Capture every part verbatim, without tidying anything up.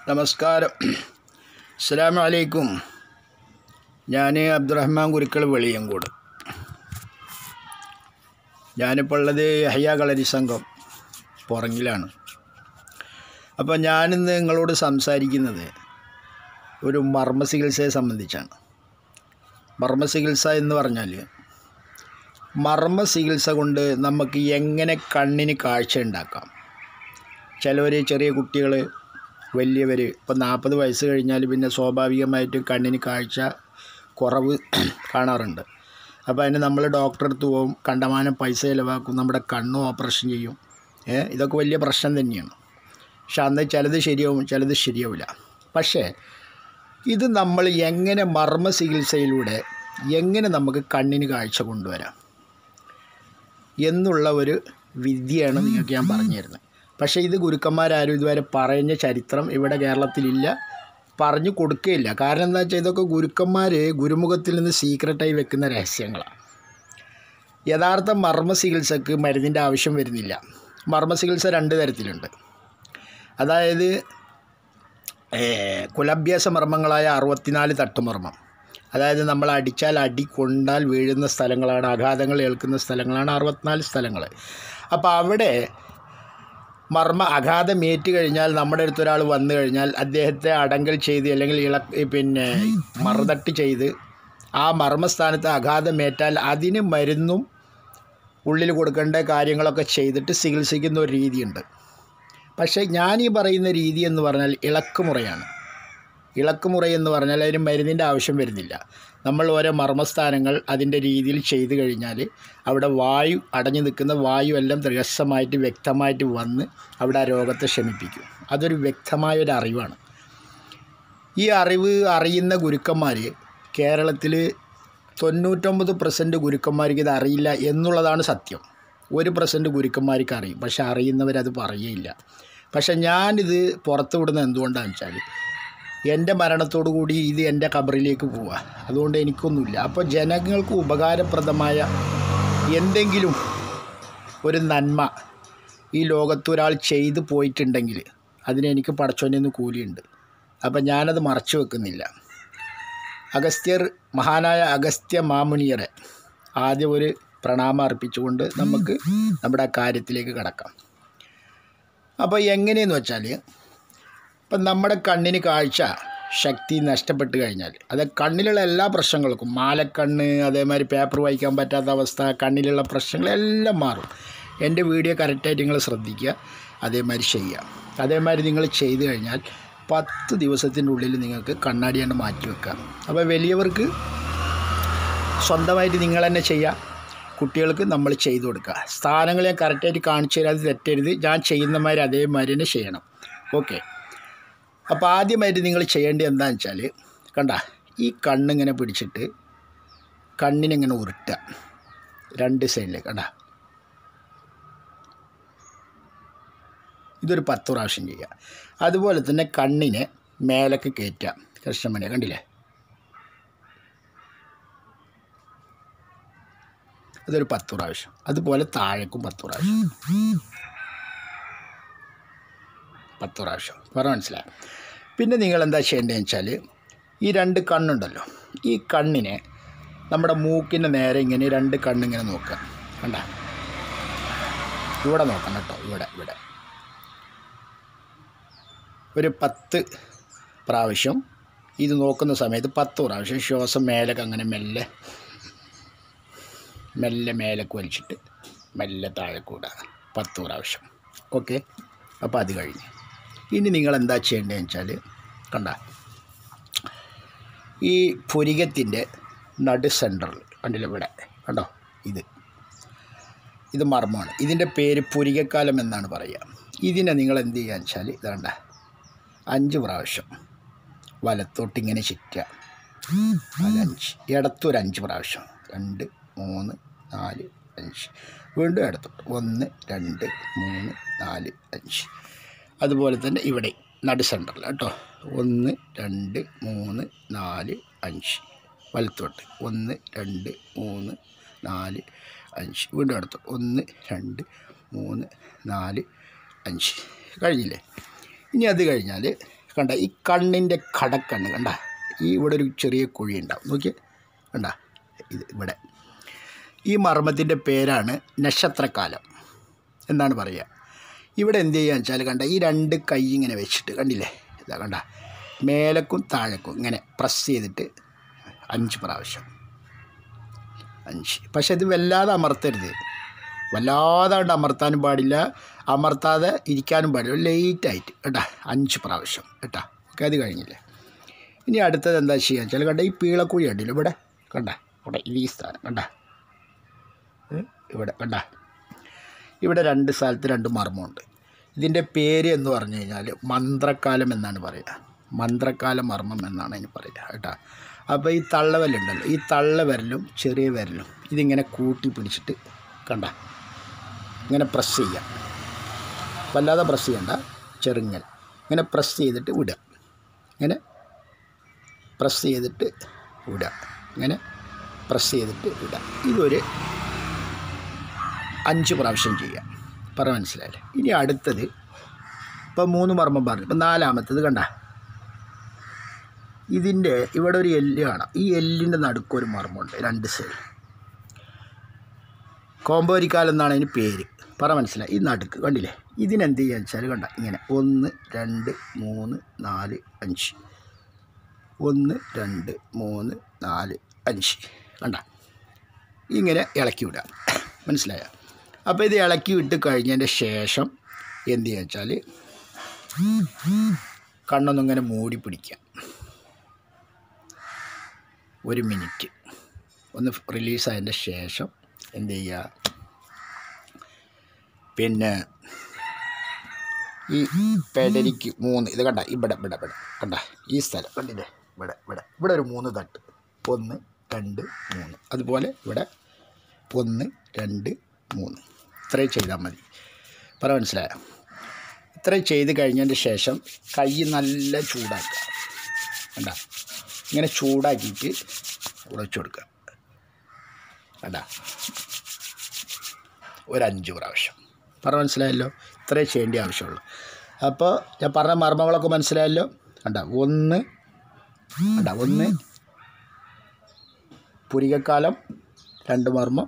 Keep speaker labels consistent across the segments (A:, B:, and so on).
A: നമസ്കാരം. അസ്സലാമു അലൈക്കും. ഞാൻ അബ്ദുറഹ്മാൻ കുരുക്കൾ വെളിയങ്കോട്. ഞാനിപ്പോൾ ഉള്ളത് യഹ്യ കളരി സംഘം പുറങ്ങിലാണ്. അപ്പോൾ ഞാനിന്ന് നിങ്ങളോട് സംസാരിക്കുന്നത് ഒരു മർമ്മ ചികിത്സയെ സംബന്ധിച്ചാണ്. മർമ്മ ചികിത്സ എന്ന് പറഞ്ഞാൽ മർമ്മ ചികിത്സ കൊണ്ട് നമുക്ക് എങ്ങനെ കണ്ണിന് കാഴ്ച ഉണ്ടാക്കാം. ചിലവർ ചെറിയ കുട്ടികൾ, വലിയവർ ഇപ്പോൾ നാൽപ്പത് വയസ്സ് കഴിഞ്ഞാൽ പിന്നെ സ്വാഭാവികമായിട്ട് കണ്ണിന് കാഴ്ച കുറവ് കാണാറുണ്ട്. അപ്പോൾ അതിന് നമ്മൾ ഡോക്ടറെ അടുത്ത് പോകും, കണ്ടമാനം പൈസ ചിലവാക്കും, നമ്മുടെ കണ്ണ് ഓപ്പറേഷൻ ചെയ്യും. ഏ ഇതൊക്കെ വലിയ പ്രശ്നം തന്നെയാണ്. പക്ഷെ അന്ന് ചിലത് ശരിയാവും, ചിലത് ശരിയാവില്ല. പക്ഷേ ഇത് നമ്മൾ എങ്ങനെ മർമ്മ ചികിത്സയിലൂടെ എങ്ങനെ നമുക്ക് കണ്ണിന് കാഴ്ച കൊണ്ടുവരാം എന്നുള്ള ഒരു വിദ്യയാണ് നിങ്ങൾക്ക് ഞാൻ പറഞ്ഞു തരുന്നത്. പക്ഷേ ഇത് ഗുരുക്കന്മാരാരും ഇതുവരെ പറഞ്ഞ ചരിത്രം ഇവിടെ കേരളത്തിലില്ല, പറഞ്ഞു കൊടുക്കുകയില്ല. കാരണം എന്താ വെച്ചാൽ ഇതൊക്കെ ഗുരുക്കന്മാർ ഗുരുമുഖത്തിൽ നിന്ന് സീക്രട്ടായി വെക്കുന്ന രഹസ്യങ്ങളാണ്. യഥാർത്ഥ മർമ്മ ചികിത്സക്ക് മരുന്നിൻ്റെ ആവശ്യം വരുന്നില്ല. മർമ്മ ചികിത്സ രണ്ട് തരത്തിലുണ്ട്. അതായത് കുലഭ്യാസ മർമ്മങ്ങളായ അറുപത്തിനാല് തട്ടുമർമ്മം, അതായത് നമ്മൾ അടിച്ചാൽ അടി കൊണ്ടാൽ വീഴുന്ന സ്ഥലങ്ങളാണ്, ആഘാതങ്ങൾ ഏൽക്കുന്ന സ്ഥലങ്ങളാണ് അറുപത്തിനാല് സ്ഥലങ്ങൾ. അപ്പോൾ അവിടെ മർമ്മ ആഘാതമേറ്റ് കഴിഞ്ഞാൽ നമ്മുടെ അടുത്തൊരാൾ വന്നു കഴിഞ്ഞാൽ അദ്ദേഹത്തെ അടങ്കൽ ചെയ്ത് അല്ലെങ്കിൽ ഇള പിന്നെ മറുതട്ട് ചെയ്ത് ആ മർമ്മസ്ഥാനത്ത് ആഘാതമേറ്റാൽ അതിന് മരുന്നും ഉള്ളിൽ കൊടുക്കേണ്ട കാര്യങ്ങളൊക്കെ ചെയ്തിട്ട് ചികിത്സിക്കുന്ന ഒരു രീതിയുണ്ട്. പക്ഷേ ഞാനീ പറയുന്ന രീതി എന്ന് പറഞ്ഞാൽ ഇളക്കുമുറയാണ്. ഇളക്കുമുറ എന്ന് പറഞ്ഞാൽ അതിന് മരുന്നിൻ്റെ ആവശ്യം വരുന്നില്ല. നമ്മൾ ഓരോ മർമ്മസ്ഥാനങ്ങൾ അതിൻ്റെ രീതിയിൽ ചെയ്തു കഴിഞ്ഞാൽ അവിടെ വായു അടഞ്ഞു നിൽക്കുന്ന വായു എല്ലാം രഹസ്യമായിട്ട് വ്യക്തമായിട്ട് വന്ന് അവിടെ ആ രോഗത്തെ ശമിപ്പിക്കും. അതൊരു വ്യക്തമായൊരു അറിവാണ്. ഈ അറിവ് അറിയുന്ന ഗുരുക്കന്മാർ കേരളത്തിൽ തൊണ്ണൂറ്റൊമ്പത് പെർസെൻറ്റ് ഗുരുക്കന്മാർക്ക് ഇത് അറിയില്ല എന്നുള്ളതാണ് സത്യം. ഒരു പെർസെൻറ്റ് ഗുരുക്കന്മാർക്ക് അറിയും, പക്ഷെ അറിയുന്നവരത് പറയുകയില്ല. പക്ഷെ ഞാനിത് പുറത്തു വിടുന്നത് എന്തുകൊണ്ടാണെന്ന് വെച്ചാൽ എൻ്റെ മരണത്തോടു കൂടി ഇത് എൻ്റെ ഖബറിലേക്ക് പോവുക. അതുകൊണ്ട് എനിക്കൊന്നുമില്ല. അപ്പോൾ ജനങ്ങൾക്ക് ഉപകാരപ്രദമായ എന്തെങ്കിലും ഒരു നന്മ ഈ ലോകത്തൊരാൾ ചെയ്തു പോയിട്ടുണ്ടെങ്കിൽ അതിനെനിക്ക് പടച്ചോൻ്റെ നിന്ന് കൂലിയുണ്ട്. അപ്പം ഞാനത് മറച്ചു വെക്കുന്നില്ല. അഗസ്ത്യർ, മഹാനായ അഗസ്ത്യ മാമുനിയരെ ആദ്യം ഒരു പ്രണാമം അർപ്പിച്ചുകൊണ്ട് നമുക്ക് നമ്മുടെ കാര്യത്തിലേക്ക് കടക്കാം. അപ്പോൾ എങ്ങനെയെന്ന് വെച്ചാൽ ഇപ്പം നമ്മുടെ കണ്ണിന് കാഴ്ച ശക്തി നഷ്ടപ്പെട്ട് കഴിഞ്ഞാൽ അത് കണ്ണിലുള്ള എല്ലാ പ്രശ്നങ്ങൾക്കും, മാലക്കണ്ണ്, അതേമാതിരി പേപ്പർ വായിക്കാൻ പറ്റാത്ത അവസ്ഥ, കണ്ണിലുള്ള പ്രശ്നങ്ങളെല്ലാം മാറും. എൻ്റെ വീഡിയോ കറക്റ്റായിട്ട് നിങ്ങൾ ശ്രദ്ധിക്കുക, അതേമാതിരി ചെയ്യുക. അതേമാതിരി നിങ്ങൾ ചെയ്തു കഴിഞ്ഞാൽ പത്ത് ദിവസത്തിൻ്റെ ഉള്ളിൽ നിങ്ങൾക്ക് കണ്ണാടി കൊണ്ട് മാറ്റി വെക്കാം. അപ്പോൾ വലിയവർക്ക് സ്വന്തമായിട്ട് നിങ്ങൾ തന്നെ ചെയ്യുക, കുട്ടികൾക്ക് നമ്മൾ ചെയ്തു കൊടുക്കുക. സ്ഥാനങ്ങൾ ഞാൻ കറക്റ്റായിട്ട് കാണിച്ചു തരാതെ തെറ്റരുത്. ഞാൻ ചെയ്യുന്നമാതിരി അതേമാതിരി തന്നെ ചെയ്യണം. ഓക്കെ. അപ്പോൾ ആദ്യമായിട്ട് നിങ്ങൾ ചെയ്യേണ്ടത് എന്താണെന്ന് വെച്ചാൽ, കണ്ട ഈ കണ്ണിങ്ങനെ പിടിച്ചിട്ട് കണ്ണിനിങ്ങനെ ഉരുട്ടുക രണ്ട് സൈഡിലേക്ക്. കണ്ട ഇതൊരു പത്ത് പ്രാവശ്യം ചെയ്യുക. അതുപോലെ തന്നെ കണ്ണിനെ മേലേക്ക് കയറ്റുക. കൃഷ്ണമണിയെ കണ്ടില്ലേ, അതൊരു പത്ത് പ്രാവശ്യം. അതുപോലെ താഴേക്കും പത്ത് പ്രാവശ്യം, പത്ത് പ്രാവശ്യം. പറ മനസ്സിലായി. പിന്നെ നിങ്ങൾ എന്താ ചെയ്യേണ്ടതെന്ന് വെച്ചാൽ ഈ രണ്ട് കണ്ണുണ്ടല്ലോ, ഈ കണ്ണിനെ നമ്മുടെ മൂക്കിൻ്റെ നേരെ ഇങ്ങനെ രണ്ട് കണ്ണിങ്ങനെ നോക്കുക. കണ്ട ഇവിടെ നോക്കണം കേട്ടോ, ഇവിടെ ഇവിടെ ഒരു പത്ത് പ്രാവശ്യം ഇത് നോക്കുന്ന സമയത്ത് പത്ത് പ്രാവശ്യം ശ്വാസം മേലേക്ക് അങ്ങനെ മെല്ലെ മെല്ലെ മേലേക്ക് വലിച്ചിട്ട് മെല്ലെ താഴെ കൂടാ പത്ത് പ്രാവശ്യം. ഓക്കെ. അപ്പോൾ അത് കഴിഞ്ഞ് ഇനി നിങ്ങൾ എന്താ ചെയ്യേണ്ടതെന്ന് വെച്ചാൽ, കണ്ട ഈ പുരികത്തിൻ്റെ നടു സെൻറ്ററിൽ കണ്ടില്ല, ഇവിടെ കണ്ടോ, ഇത് ഇത് മർമ്മമാണ്. ഇതിൻ്റെ പേര് പുരികക്കാലം എന്നാണ് പറയുക. ഇതിനെ നിങ്ങൾ എന്ത് ചെയ്യുകയെന്ന് വെച്ചാൽ ഇത് കണ്ട അഞ്ച് പ്രാവശ്യം വലത്തോട്ടിങ്ങനെ ചുറ്റുക. അഞ്ച് ഇടത്തൊരു അഞ്ച് പ്രാവശ്യം, രണ്ട് മൂന്ന് നാല് അഞ്ച്. വീണ്ടും ഇടത്തോട്ട് ഒന്ന് രണ്ട് മൂന്ന് നാല് അഞ്ച്. അതുപോലെ തന്നെ ഇവിടെ നടു സെൻറ്ററിൽ കേട്ടോ, ഒന്ന് രണ്ട് മൂന്ന് നാല് അഞ്ച്. വലത്തോട്ട് ഒന്ന് രണ്ട് മൂന്ന് നാല് അഞ്ച്. വീണ്ടും അടുത്ത് ഒന്ന് രണ്ട് മൂന്ന് നാല് അഞ്ച്. കഴിഞ്ഞില്ലേ? ഇനി അത് കഴിഞ്ഞാൽ കണ്ട ഈ കണ്ണിൻ്റെ കടക്കണ്ണ് കണ്ട ഈ ഇവിടെ ഒരു ചെറിയ കുഴി ഉണ്ടാവും നോക്കിയേ കണ്ട ഇത് ഇവിടെ ഈ മർമ്മത്തിൻ്റെ പേരാണ് നക്ഷത്രക്കാലം എന്നാണ് പറയുക. ഇവിടെ എന്ത് ചെയ്യുക വെച്ചാൽ കണ്ട ഈ രണ്ട് കൈ ഇങ്ങനെ വെച്ചിട്ട് കണ്ടില്ലേ ഇതാ കണ്ട മേലക്കും താഴേക്കും ഇങ്ങനെ പ്രസ് ചെയ്തിട്ട് അഞ്ച് പ്രാവശ്യം അഞ്ച്. പക്ഷെ ഇത് വല്ലാതെ അമർത്തരുത്, വല്ലാതെ കൊണ്ട് അമർത്താനും പാടില്ല, അമർത്താതെ ഇരിക്കാനും പാടില്ല, ലേറ്റായിട്ട് കേട്ടാ അഞ്ച് പ്രാവശ്യം കേട്ടാ. ഓക്കെ, അത് കഴിഞ്ഞില്ലേ. ഇനി അടുത്തത് എന്താ ചെയ്യുക വെച്ചാൽ കണ്ട ഈ പീളക്കുഴി കണ്ടില്ല ഇവിടെ കണ്ട ഇവിടെ ഈ സ്ഥാനം കണ്ട ഇവിടെ കണ്ട ഇവിടെ രണ്ട് സ്ഥലത്ത് രണ്ട് മർമ്മമുണ്ട്. ഇതിൻ്റെ പേര് എന്ന് പറഞ്ഞു കഴിഞ്ഞാൽ മന്ത്രക്കാലം എന്നാണ് പറയുക, മന്ത്രക്കാല മർമ്മം എന്നാണ് അതിന് പറയുക കേട്ടോ. അപ്പോൾ ഈ തള്ളവലുണ്ടല്ലോ, ഈ തള്ളവിരലും ചെറിയ വിരലും ഇതിങ്ങനെ കൂട്ടി പിടിച്ചിട്ട് കണ്ട ഇങ്ങനെ പ്രസ് ചെയ്യാം, വല്ലാതെ പ്രസ് ചെയ്യണ്ട, ചെറുങ്ങൽ ഇങ്ങനെ പ്രസ് ചെയ്തിട്ട് വിടുക, ഇങ്ങനെ പ്രസ് ചെയ്തിട്ട് വിടുക, ഇങ്ങനെ പ്രസ് ചെയ്തിട്ട് വിടുക. ഇതൊരു അഞ്ച് പ്രാവശ്യം ചെയ്യാം. പറ മനസ്സിലായില്ലേ. ഇനി അടുത്തത് ഇപ്പം മൂന്ന് മർമ്മം പറഞ്ഞു, ഇപ്പം നാലാമത്തത് കണ്ട ഇതിൻ്റെ ഇവിടെ ഒരു എല്ല് കാണാം, ഈ എല്ലിൻ്റെ നടുക്കൊരു മർമ്മമുണ്ട്, രണ്ട് സൈഡ് കോമ്പോരിക്കാലം എന്നാണ് അതിന് പേര്. പറ മനസ്സിലായി. ഈ നടുക്ക് കണ്ടില്ലേ, ഇതിനെന്ത് ചെയ്യുക വെച്ചാൽ കണ്ട ഇങ്ങനെ ഒന്ന് രണ്ട് മൂന്ന് നാല് അഞ്ച്, ഒന്ന് രണ്ട് മൂന്ന് നാല് അഞ്ച് കണ്ട ഇങ്ങനെ ഇളക്കി വിടുക, മനസ്സിലായോ. അപ്പോൾ ഇത് ഇളക്കി വിട്ട് കഴിഞ്ഞതിൻ്റെ ശേഷം എന്ത് ചെയ്യുക വെച്ചാൽ കണ്ണൊന്നും ഇങ്ങനെ മൂടി പിടിക്കുക, ഒരു മിനിറ്റ് ഒന്ന് റിലീസായതിൻ്റെ ശേഷം എന്ത് ചെയ്യുക, പിന്നെ ഈ പെടലിക്ക് മൂന്ന് ഇത് കണ്ട ഇവിടെ ഇവിടെ ഇവിടെ കണ്ട ഈ സ്ഥലം കണ്ടില്ലേ ഇവിടെ ഇവിടെ ഇവിടെ ഒരു മൂന്ന് തട്ട്, ഒന്ന് രണ്ട് മൂന്ന്, അതുപോലെ ഇവിടെ ഒന്ന് രണ്ട് മൂന്ന്, ഇത്രയും ചെയ്താൽ മതി. പറ മനസ്സിലായോ. ഇത്രയും ചെയ്ത് കഴിഞ്ഞതിൻ്റെ ശേഷം കൈ നല്ല ചൂടാക്കുക, കണ്ട ഇങ്ങനെ ചൂടാക്കിയിട്ട് ഉടച്ചു കൊടുക്കുക, കണ്ട ഒരഞ്ച് പ്രാവശ്യം. പറ മനസ്സിലായല്ലോ. ഇത്രയും ചെയ്യേണ്ട ആവശ്യമുള്ളൂ. അപ്പോൾ ഞാൻ പറഞ്ഞ മർമ്മങ്ങളൊക്കെ മനസ്സിലായല്ലോ. കണ്ട ഒന്ന് കണ്ട ഒന്ന് പുരികക്കാലം, രണ്ട് മർമ്മം,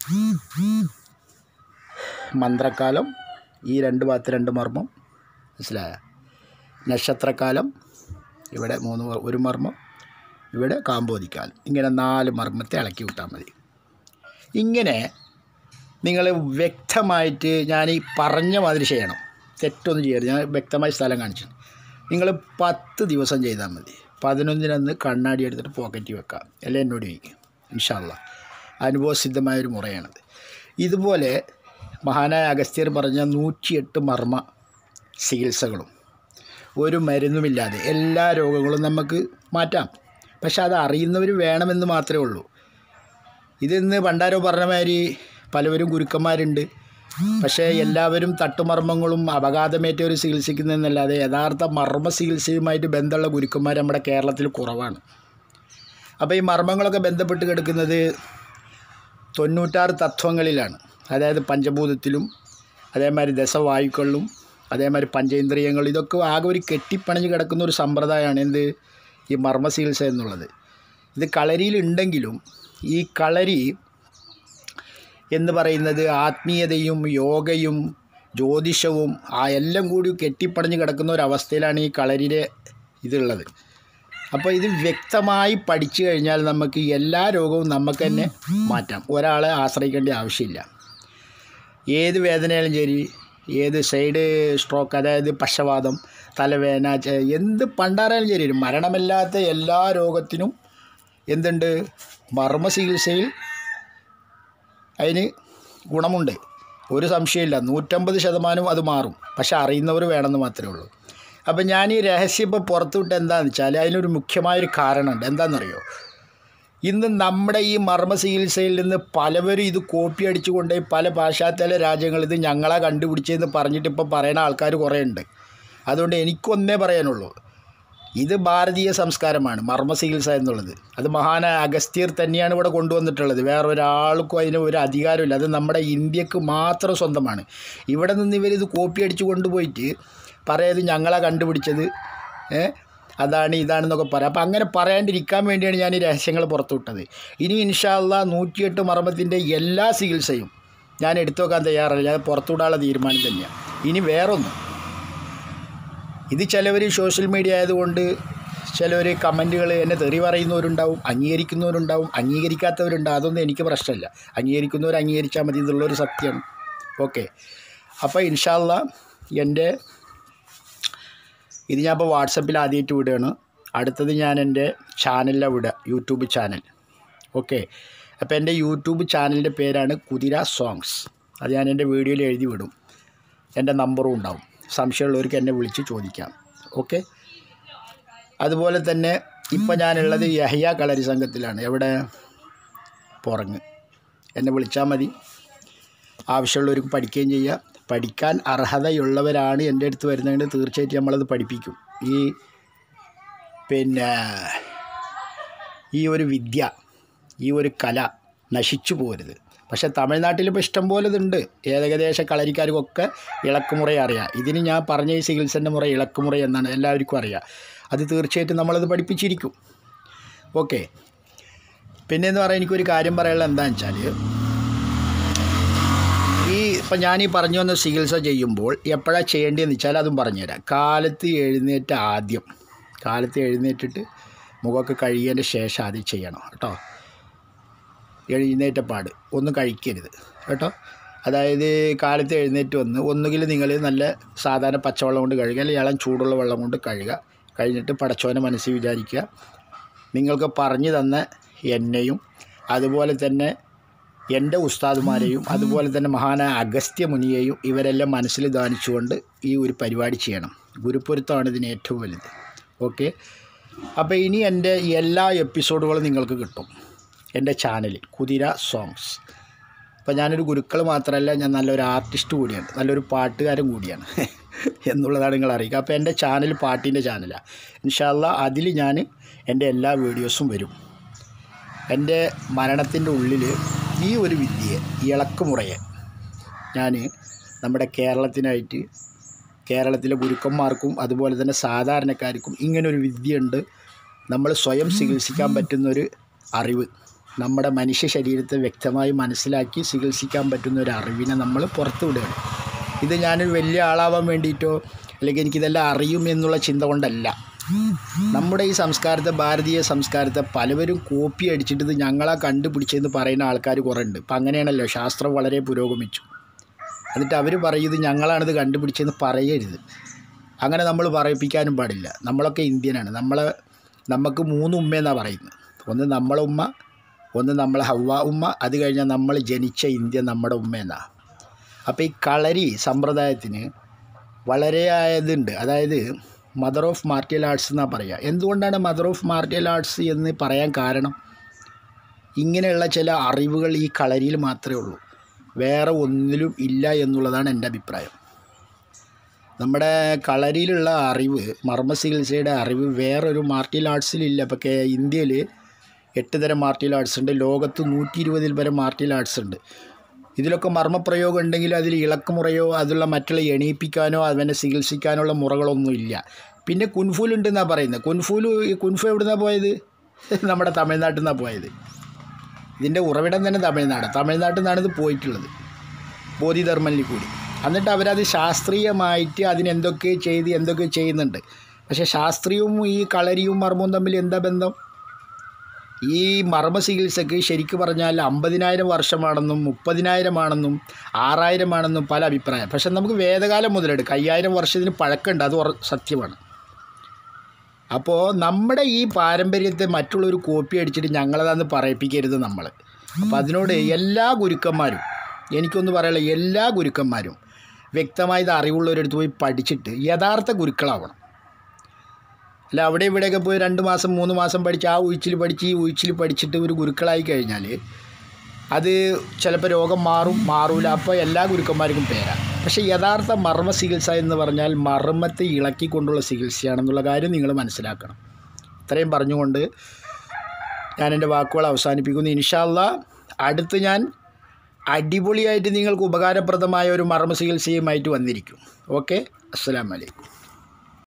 A: മന്ത്രക്കാലം ഈ രണ്ട് ഭാഗത്ത് രണ്ട് മർമ്മം, മനസ്സിലായ. നക്ഷത്രക്കാലം ഇവിടെ മൂന്ന് ഒരു മർമ്മം, ഇവിടെ കാമ്പോദിക്കാലം, ഇങ്ങനെ നാല് മർമ്മത്തെ ഇളക്കി വിട്ടാൽ മതി. ഇങ്ങനെ നിങ്ങൾ വ്യക്തമായിട്ട് ഞാൻ ഈ പറഞ്ഞ മാതിരി ചെയ്യണം, തെറ്റൊന്നും ചെയ്യരുത്. ഞാൻ വ്യക്തമായി സ്ഥലം കാണിച്ചു. നിങ്ങൾ പത്ത് ദിവസം ചെയ്താൽ മതി. പതിനൊന്നിനന്ന് കണ്ണാടി എടുത്തിട്ട് പോക്കറ്റിൽ വെക്കാം, എല്ലാം എന്നോട് ചോദിക്കും. ഇൻഷാ അല്ലാഹ് അനുഭവസിദ്ധമായൊരു മുറയാണത്. ഇതുപോലെ മഹാനായ അഗസ്ത്യർ പറഞ്ഞ നൂറ്റിയെട്ട് മർമ്മ ചികിത്സകളും ഒരു മരുന്നുമില്ലാതെ എല്ലാ രോഗങ്ങളും നമുക്ക് മാറ്റാം. പക്ഷെ അത് അറിയുന്നവർ വേണമെന്ന് മാത്രമേ ഉള്ളൂ. ഇതിന്ന് പണ്ടാരോ പറഞ്ഞ മാതിരി പലവരും ഗുരുക്കന്മാരുണ്ട്, പക്ഷേ എല്ലാവരും തട്ടുമർമ്മങ്ങളും അപഘാതമേറ്റവർ ചികിത്സിക്കുന്നതെന്നല്ലാതെ യഥാർത്ഥ മർമ്മ ചികിത്സയുമായിട്ട് ബന്ധമുള്ള ഗുരുക്കന്മാർ നമ്മുടെ കേരളത്തിൽ കുറവാണ്. അപ്പോൾ ഈ മർമ്മങ്ങളൊക്കെ ബന്ധപ്പെട്ട് കിടക്കുന്നത് തൊണ്ണൂറ്റാറ് തത്വങ്ങളിലാണ്. അതായത് പഞ്ചഭൂതത്തിലും അതേമാതിരി ദശവായുക്കളിലും അതേമാതിരി പഞ്ചേന്ദ്രിയങ്ങൾ, ഇതൊക്കെ ആകെ ഒരു കെട്ടിപ്പണഞ്ഞ് കിടക്കുന്ന ഒരു സമ്പ്രദായമാണ് എന്ത് ഈ മർമ്മ ചികിത്സ എന്നുള്ളത്. ഇത് കളരിയിലുണ്ടെങ്കിലും ഈ കളരി എന്ന് പറയുന്നത് ആത്മീയതയും യോഗയും ജ്യോതിഷവും ആ എല്ലാം കൂടി കെട്ടിപ്പണഞ്ഞ് കിടക്കുന്ന ഒരവസ്ഥയിലാണ് ഈ കളരിയിലെ ഇതുള്ളത്. അപ്പോൾ ഇത് വ്യക്തമായി പഠിച്ചു കഴിഞ്ഞാൽ നമുക്ക് എല്ലാ രോഗവും നമുക്ക് തന്നെ മാറ്റാം, ഒരാളെ ആശ്രയിക്കേണ്ട ആവശ്യമില്ല. ഏത് വേദനയാലും ശരി, ഏത് സൈഡ് സ്ട്രോക്ക് അതായത് പക്ഷവാതം, തലവേദന, എന്ത് പണ്ടാറായാലും ശരി, മരണമില്ലാത്ത എല്ലാ രോഗത്തിനും എന്തുണ്ട് മർമ്മ ചികിത്സയിൽ അതിന് ഗുണമുണ്ട്, ഒരു സംശയമില്ല. നൂറ്റമ്പത് ശതമാനവും അത് മാറും. പക്ഷെ അറിയുന്നവർ വേണമെന്ന് മാത്രമേ ഉള്ളൂ. അപ്പം ഞാൻ ഈ രഹസ്യം ഇപ്പോൾ പുറത്തു വിട്ട് എന്താണെന്ന് വെച്ചാൽ അതിനൊരു മുഖ്യമായൊരു കാരണമുണ്ട്. എന്താണെന്നറിയോ, ഇന്ന് നമ്മുടെ ഈ മർമ്മ ചികിത്സയിൽ നിന്ന് പലവരും ഇത് കോപ്പി അടിച്ചുകൊണ്ട് പല പാശ്ചാത്യ രാജ്യങ്ങൾ ഇത് ഞങ്ങളാ കണ്ടുപിടിച്ചതെന്ന് പറഞ്ഞിട്ട് ഇപ്പോൾ പറയുന്ന ആൾക്കാർ കുറേ ഉണ്ട്. അതുകൊണ്ട് എനിക്കൊന്നേ പറയാനുള്ളൂ, ഇത് ഭാരതീയ സംസ്കാരമാണ് മർമ്മ ചികിത്സ എന്നുള്ളത്. അത് മഹാനായ അഗസ്ത്യർ തന്നെയാണ് ഇവിടെ കൊണ്ടുവന്നിട്ടുള്ളത്. വേറൊരാൾക്കും അതിന് ഒരു അധികാരമില്ല. അത് നമ്മുടെ ഇന്ത്യക്ക് മാത്രം സ്വന്തമാണ്. ഇവിടെ നിന്ന് ഇവരിത് കോപ്പി അടിച്ചു കൊണ്ടുപോയിട്ട് പറയാത് ഞങ്ങളാ കണ്ടുപിടിച്ചത്, ഏ അതാണ് ഇതാണെന്നൊക്കെ പറയാം. അപ്പോൾ അങ്ങനെ പറയാണ്ടിരിക്കാൻ വേണ്ടിയാണ് ഞാൻ ഈ രഹസ്യങ്ങൾ പുറത്തു വിട്ടത്. ഇനി ഇൻഷാ അല്ലാഹ് നൂറ്റിയെട്ട് മർമ്മത്തിൻ്റെ എല്ലാ ചികിത്സയും ഞാൻ എടുത്തു വെക്കാൻ തയ്യാറല്ല. ഞാൻ പുറത്തുവിടാനുള്ള തീരുമാനം തന്നെയാണ്. ഇനി വേറൊന്നും, ഇത് ചിലവർ സോഷ്യൽ മീഡിയ ആയതുകൊണ്ട് ചിലവർ കമൻറ്റുകൾ എന്നെ തെറി പറയുന്നവരുണ്ടാവും, അംഗീകരിക്കുന്നവരുണ്ടാവും, അംഗീകരിക്കാത്തവരുണ്ടാവും. അതൊന്നും എനിക്ക് പ്രശ്നമില്ല. അംഗീകരിക്കുന്നവർ അംഗീകരിച്ചാൽ മതി എന്നുള്ളൊരു സത്യമാണ്. ഓക്കെ, അപ്പോൾ ഇൻഷാ അല്ലാഹ് എൻ്റെ ഇത് ഞാൻ ഇപ്പോൾ വാട്സപ്പിൽ ആദ്യമായിട്ട് വിടുകയാണ്. അടുത്തത് ഞാൻ എൻ്റെ ചാനലിലാണ് വിടുക, യൂട്യൂബ് ചാനൽ. ഓക്കെ, അപ്പോൾ എൻ്റെ യൂട്യൂബ് ചാനലിൻ്റെ പേരാണ് കുതിര സോങ്സ്. അത് ഞാൻ എൻ്റെ വീഡിയോയിൽ എഴുതി വിടും. എൻ്റെ നമ്പറും ഉണ്ടാവും. സംശയമുള്ളവർക്ക് എന്നെ വിളിച്ച് ചോദിക്കാം. ഓക്കെ, അതുപോലെ തന്നെ ഇപ്പോൾ ഞാനുള്ളത് യഹ്യ കളരി സംഘത്തിലാണ്. എവിടെ? പുറങ്ങ്. എന്നെ വിളിച്ചാൽ മതി. ആവശ്യമുള്ളവർക്ക് പഠിക്കുകയും ചെയ്യാം. പഠിക്കാൻ അർഹതയുള്ളവരാണ് എൻ്റെ അടുത്ത് വരുന്നതെങ്കിൽ തീർച്ചയായിട്ടും നമ്മളത് പഠിപ്പിക്കും. ഈ പിന്നെ ഈ ഒരു വിദ്യ, ഈ ഒരു കല നശിച്ചു പോകരുത്. പക്ഷേ തമിഴ്നാട്ടിൽ ഇപ്പോൾ ഇഷ്ടം പോലെ ഇതുണ്ട്. ഏകദേശ കളരിക്കാർക്കൊക്കെ ഇളക്കുമുറ അറിയാം. ഇതിന് ഞാൻ പറഞ്ഞ ഈ ചികിത്സൻ്റെ മുറ ഇളക്കുമുറ എന്നാണ്, എല്ലാവർക്കും അറിയാം. അത് തീർച്ചയായിട്ടും നമ്മളത് പഠിപ്പിച്ചിരിക്കും. ഓക്കെ, പിന്നെയെന്ന് പറയാൻ എനിക്കൊരു കാര്യം പറയാനുള്ളത് എന്താണെന്ന് വെച്ചാൽ, ഈ ഇപ്പം ഞാനീ പറഞ്ഞു വന്ന ചികിത്സ ചെയ്യുമ്പോൾ എപ്പോഴാണ് ചെയ്യേണ്ടതെന്ന് വെച്ചാൽ അതും പറഞ്ഞുതരാം. കാലത്ത് എഴുന്നേറ്റ് ആദ്യം കാലത്ത് എഴുന്നേറ്റിട്ട് മുഖമൊക്കെ കഴുകിയതിൻ്റെ ശേഷം ആദ്യം ചെയ്യണം കേട്ടോ. എഴുന്നേറ്റ പാട് ഒന്നും കഴിക്കരുത് കേട്ടോ. അതായത് കാലത്ത് എഴുന്നേറ്റ് വന്ന് ഒന്നുകിൽ നിങ്ങൾ നല്ല സാധാരണ പച്ചവെള്ളം കൊണ്ട് കഴുകുക, അല്ലെങ്കിൽ ഇളം ചൂടുള്ള വെള്ളം കൊണ്ട് കഴുകുക. കഴിഞ്ഞിട്ട് പടച്ചോനെ മനസ്സിൽ വിചാരിക്കുക, നിങ്ങൾക്ക് പറഞ്ഞു തന്ന എന്നെയും അതുപോലെ തന്നെ എൻ്റെ ഉസ്താദുമാരെയും അതുപോലെ തന്നെ മഹാനായ അഗസ്ത്യ മുനിയെയും ഇവരെല്ലാം മനസ്സിൽ ധ്യാനിച്ചുകൊണ്ട് ഈ ഒരു പരിപാടി ചെയ്യണം. ഗുരുപ്പൊരുത്തമാണ് ഇതിന് ഏറ്റവും വലുത്. ഓക്കെ, അപ്പോൾ ഇനി എൻ്റെ എല്ലാ എപ്പിസോഡുകളും നിങ്ങൾക്ക് കിട്ടും എൻ്റെ ചാനലിൽ കുതിര സോങ്സ്. അപ്പോൾ ഞാനൊരു ഗുരുക്കൾ മാത്രമല്ല, ഞാൻ നല്ലൊരു ആർട്ടിസ്റ്റ് കൂടിയാണ്, നല്ലൊരു പാട്ടുകാരൻ കൂടിയാണ് എന്നുള്ളതാണ് നിങ്ങൾ അറിയിക്കുക. അപ്പോൾ എൻ്റെ ചാനൽ പാട്ടിൻ്റെ ചാനലാണ്. ഇൻഷാ അല്ലാഹ് അതിൽ ഞാൻ എൻ്റെ എല്ലാ വീഡിയോസും വരും. എൻ്റെ മരണത്തിൻ്റെ ഉള്ളിൽ ഈ ഒരു വിദ്യയെ, ഇളക്കുമുറയെ ഞാൻ നമ്മുടെ കേരളത്തിനായിട്ട്, കേരളത്തിലെ ഗുരുക്കന്മാർക്കും അതുപോലെ തന്നെ സാധാരണക്കാർക്കും ഇങ്ങനൊരു വിദ്യയുണ്ട്, നമ്മൾ സ്വയം ചികിത്സിക്കാൻ പറ്റുന്നൊരു അറിവ്, നമ്മുടെ മനുഷ്യ ശരീരത്തെ വ്യക്തമായി മനസ്സിലാക്കി ചികിത്സിക്കാൻ പറ്റുന്ന ഒരു അറിവിനെ നമ്മൾ പുറത്തു വിടുകയാണ്. ഇത് ഞാനൊരു വലിയ ആളാവാൻ വേണ്ടിയിട്ടോ അല്ലെങ്കിൽ എനിക്കിതെല്ലാം അറിയും എന്നുള്ള ചിന്ത കൊണ്ടല്ല. നമ്മുടെ ഈ സംസ്കാരത്തെ, ഭാരതീയ സംസ്കാരത്തെ പലവരും കോപ്പി അടിച്ചിട്ട് ഇത് ഞങ്ങളാ കണ്ടുപിടിച്ചതെന്ന് പറയുന്ന ആൾക്കാർ കുറേ ഉണ്ട്. ഇപ്പം അങ്ങനെയാണല്ലോ, ശാസ്ത്രം വളരെ പുരോഗമിച്ചു. എന്നിട്ട് അവർ പറയുന്നത് ഞങ്ങളാണിത് കണ്ടുപിടിച്ചതെന്ന് പറയരുത്. അങ്ങനെ നമ്മൾ പറയിപ്പിക്കാനും പാടില്ല. നമ്മളൊക്കെ ഇന്ത്യനാണ്. നമ്മളെ നമുക്ക് മൂന്ന് ഉമ്മയെന്നാണ് പറയുന്നത്. ഒന്ന് നമ്മളെ ഉമ്മ, ഒന്ന് നമ്മളെ ഹവ്വ ഉമ്മ, അത് കഴിഞ്ഞാൽ നമ്മൾ ജനിച്ച ഇന്ത്യ നമ്മുടെ ഉമ്മ എന്നാണ്. അപ്പോൾ ഈ കളരി സമ്പ്രദായത്തിന് വളരെ ആയതുണ്ട്. അതായത് മദർ ഓഫ് മാർഷ്യൽ ആർട്സ് എന്നാണ് പറയുക. എന്തുകൊണ്ടാണ് മദർ ഓഫ് മാർഷ്യൽ ആർട്സ് എന്ന് പറയാൻ കാരണം, ഇങ്ങനെയുള്ള ചില അറിവുകൾ ഈ കളരിയിൽ മാത്രമേ ഉള്ളൂ, വേറെ ഒന്നിലും ഇല്ല എന്നുള്ളതാണ് എൻ്റെ അഭിപ്രായം. നമ്മുടെ കളരിയിലുള്ള അറിവ്, മർമ്മ ചികിത്സയുടെ അറിവ് വേറൊരു മാർഷ്യൽ ആർട്സിലില്ല. ഇപ്പോൾ ഇന്ത്യയിൽ എട്ട് തരം മാർഷ്യൽ ആർട്സ് ഉണ്ട്. ലോകത്ത് നൂറ്റി ഇരുപതിൽ പരം മാർഷ്യൽ ആർട്സ് ഉണ്ട്. ഇതിലൊക്കെ മർമ്മപ്രയോഗം ഉണ്ടെങ്കിൽ അതിൽ ഇളക്കുമുറയോ അതുള്ള മറ്റുള്ള എണീപ്പിക്കാനോ അവനെ ചികിത്സിക്കാനുള്ള മുറകളൊന്നും ഇല്ല. പിന്നെ കുൻഫൂലുണ്ടെന്നാണ് പറയുന്നത്. കുൻഫൂല് കുൻഫു എവിടെ നിന്നാണ് പോയത്? നമ്മുടെ തമിഴ്നാട്ടിൽ നിന്നാണ് പോയത്. ഇതിൻ്റെ ഉറവിടം തന്നെ തമിഴ്നാട്. തമിഴ്നാട്ടിൽ നിന്നാണ് ഇത് പോയിട്ടുള്ളത്, ബോധിധർമ്മനിൽ കൂടി. എന്നിട്ട് അവരത് ശാസ്ത്രീയമായിട്ട് അതിനെന്തൊക്കെ ചെയ്ത് എന്തൊക്കെ ചെയ്യുന്നുണ്ട്. പക്ഷേ ശാസ്ത്രീയവും ഈ കളരിയും മർമ്മവും തമ്മിൽ എന്താ ബന്ധം? ഈ മർമ്മ ചികിത്സയ്ക്ക് ശരിക്കും പറഞ്ഞാൽ അമ്പതിനായിരം വർഷമാണെന്നും മുപ്പതിനായിരമാണെന്നും ആറായിരമാണെന്നും പല അഭിപ്രായം. പക്ഷെ നമുക്ക് വേദകാലം മുതലെടുക്കാം, അയ്യായിരം വർഷത്തിന് പഴക്കമുണ്ട്, അത് സത്യമാണ്. അപ്പോൾ നമ്മുടെ ഈ പാരമ്പര്യത്തെ മറ്റുള്ളൊരു കോപ്പി അടിച്ചിട്ട് ഞങ്ങളതാന്ന് പറയിപ്പിക്കരുത് നമ്മൾ. അപ്പോൾ അതിനോട് എല്ലാ ഗുരുക്കന്മാരും, എനിക്കൊന്ന് പറയാനുള്ള എല്ലാ ഗുരുക്കന്മാരും വ്യക്തമായത് അറിവുള്ളവരെടുത്ത് പോയി പഠിച്ചിട്ട് യഥാർത്ഥ ഗുരുക്കളാവണം. അല്ല അവിടെ ഇവിടെയൊക്കെ പോയി രണ്ട് മാസം മൂന്ന് മാസം പഠിച്ച് ആ ഉഴിച്ചിൽ പഠിച്ച് ഈ ഉഴിച്ചിൽ പഠിച്ചിട്ട് ഒരു ഗുരുക്കളായി കഴിഞ്ഞാൽ അത് ചിലപ്പോൾ രോഗം മാറും, മാറൂല. അപ്പോൾ എല്ലാ ഗുരുക്കന്മാർക്കും പേരാണ്. പക്ഷേ യഥാർത്ഥ മർമ്മ ചികിത്സ എന്ന് പറഞ്ഞാൽ മർമ്മത്തെ ഇളക്കിക്കൊണ്ടുള്ള ചികിത്സയാണെന്നുള്ള കാര്യം നിങ്ങൾ മനസ്സിലാക്കണം. ഇത്രയും പറഞ്ഞുകൊണ്ട് ഞാൻ എൻ്റെ വാക്കുകൾ അവസാനിപ്പിക്കുന്നു. ഇൻഷാ അല്ലാഹ് അടുത്ത് ഞാൻ അടിപൊളിയായിട്ട് നിങ്ങൾക്ക് ഉപകാരപ്രദമായ ഒരു മർമ്മ ചികിത്സയുമായിട്ട് വന്നിരിക്കും. ഓക്കെ, അസ്സലാമു അലൈക്കും.